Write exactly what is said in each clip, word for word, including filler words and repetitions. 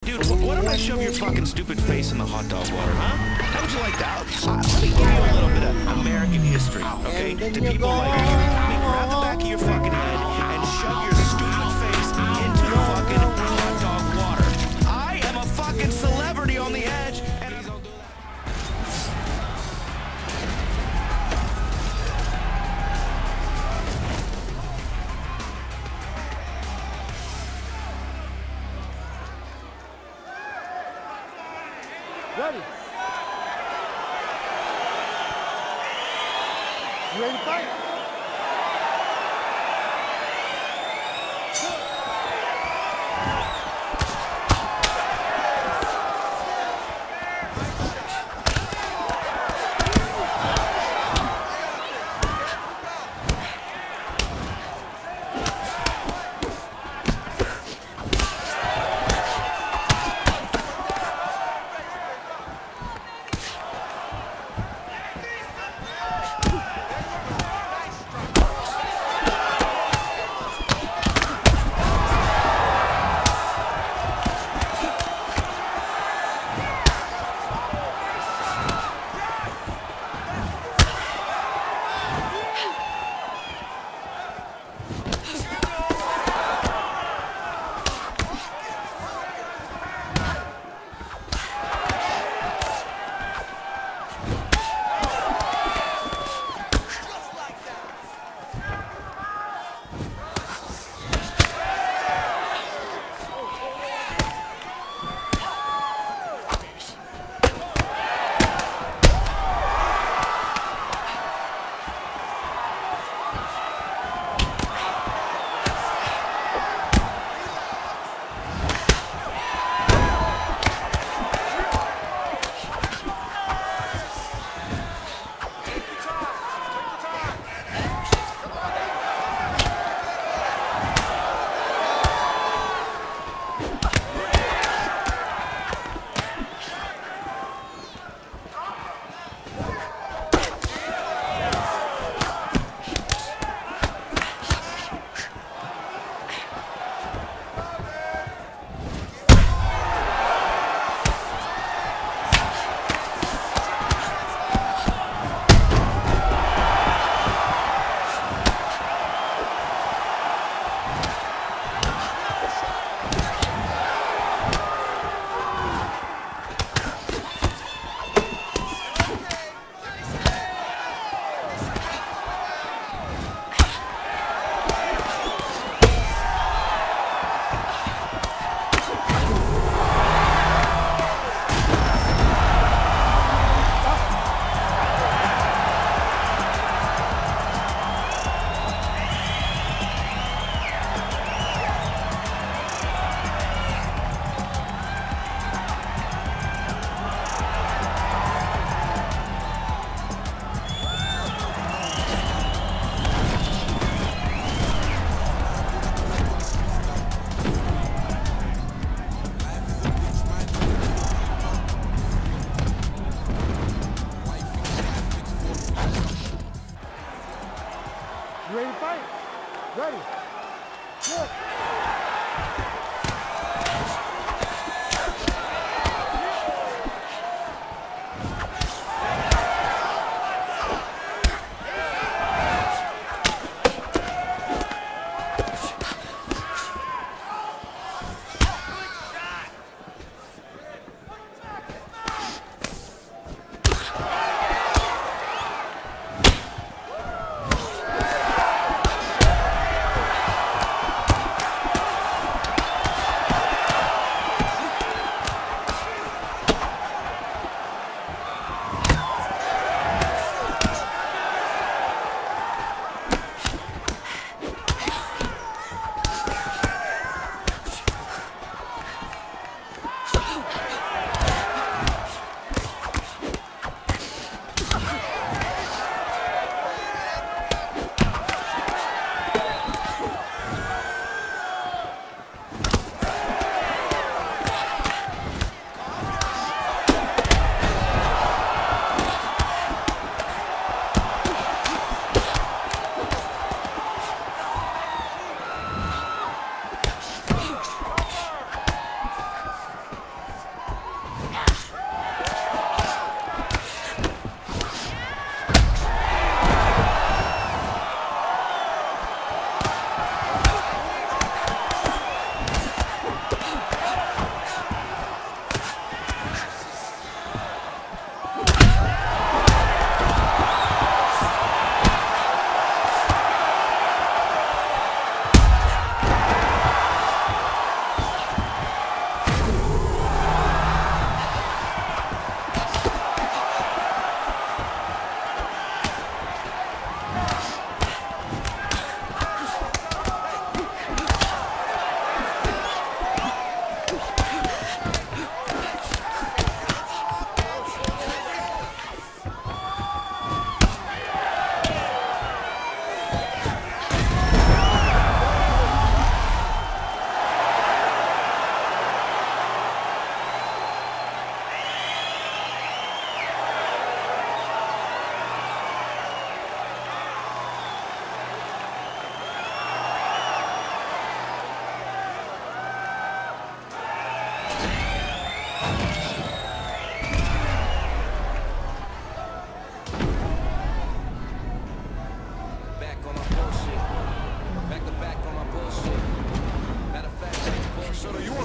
Dude, wh what if I shove your fucking stupid face in the hot dog water, huh? How would you like that? Uh, let me give you a little bit of American history, okay? To people like you, let me grab the back of your fucking head and shove your stupid face into the fucking hot dog water. I am a fucking celebrity on the edge, and he's all doing that. Ready? You ready to fight?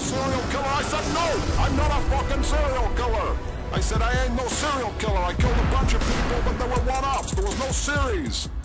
serial killer? I said, no, I'm not a fucking serial killer. I said, I ain't no serial killer. I killed a bunch of people, but there were one-offs. There was no series.